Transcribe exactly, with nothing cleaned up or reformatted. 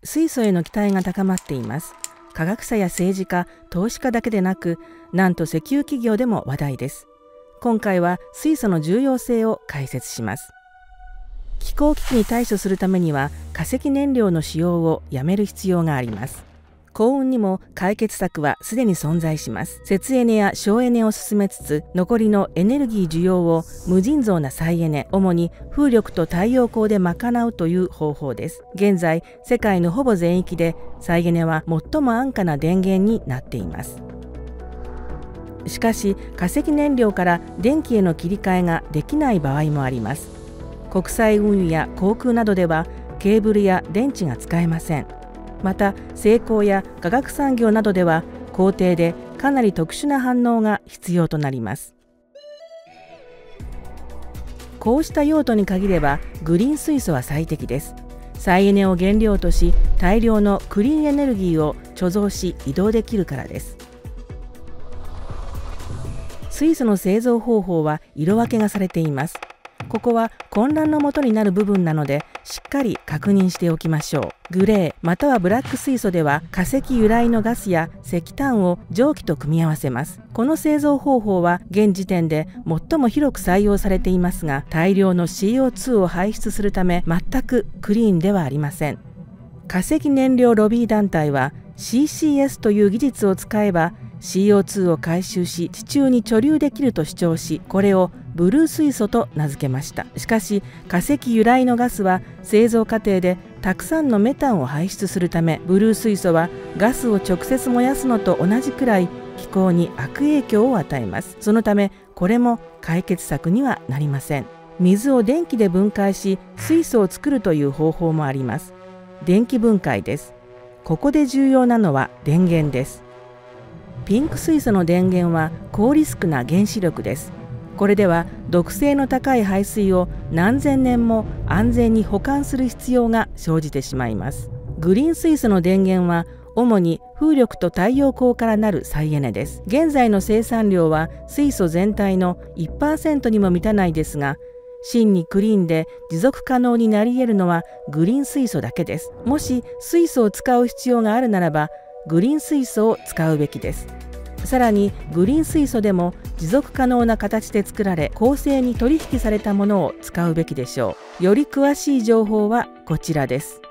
水素への期待が高まっています。科学者や政治家、投資家だけでなく、なんと石油企業でも話題です。今回は水素の重要性を解説します。気候危機に対処するためには化石燃料の使用をやめる必要があります。幸運にも解決策はすでに存在します。節エネや省エネを進めつつ、残りのエネルギー需要を無尽蔵な再エネ、主に風力と太陽光で賄うという方法です。現在、世界のほぼ全域で再エネは最も安価な電源になっています。しかし、化石燃料から電気への切り替えができない場合もあります。国際運輸や航空などではケーブルや電池が使えません。また精工や化学産業などでは工程でかなり特殊な反応が必要となります。こうした用途に限ればグリーン水素は最適です。再エネを原料とし、大量のクリーンエネルギーを貯蔵し移動できるからです。水素の製造方法は色分けがされています。ここは混乱のもとになる部分なので、しっかり確認しておきましょう。グレーまたはブラック水素では化石由来のガスや石炭を蒸気と組み合わせます。この製造方法は現時点で最も広く採用されていますが、大量の シーオーツー を排出するため全くクリーンではありません。化石燃料ロビー団体は シーシーエス という技術を使えば シーオーツー を回収し地中に貯留できると主張し、これをブルー水素と名付けました。しかし化石由来のガスは製造過程でたくさんのメタンを排出するため、ブルー水素はガスを直接燃やすのと同じくらい気候に悪影響を与えます。そのためこれも解決策にはなりません。水を電気で分解し水素を作るという方法もあります。電気分解です。ここで重要なのは電源です。ピンク水素の電源は高リスクな原子力です。これでは毒性の高い排水を何千年も安全に保管する必要が生じてしまいます。グリーン水素の電源は主に風力と太陽光からなる再エネです。現在の生産量は水素全体の いちパーセント にも満たないですが、真にクリーンで持続可能になり得るのはグリーン水素だけです。もし水素を使う必要があるならばグリーン水素を使うべきです。さらにグリーン水素でも持続可能な形で作られ公正に取引されたものを使うべきでしょう。より詳しい情報はこちらです。